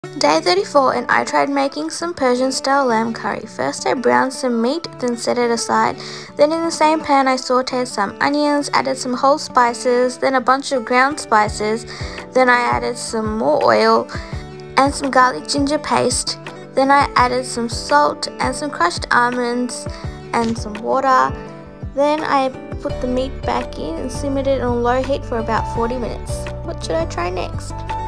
Day 34, and I tried making some Persian style lamb curry. First I browned some meat, then set it aside. Then in the same pan I sauteed some onions, added some whole spices, then a bunch of ground spices. Then I added some more oil and some garlic ginger paste. Then I added some salt and some crushed almonds and some water. Then I put the meat back in and simmered it on low heat for about 40 minutes. What should I try next?